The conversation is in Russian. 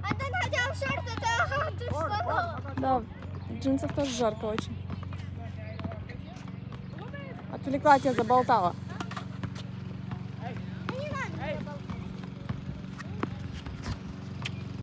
Да, в джинсах тоже жарко очень. Отвлекла тебя, заболтала.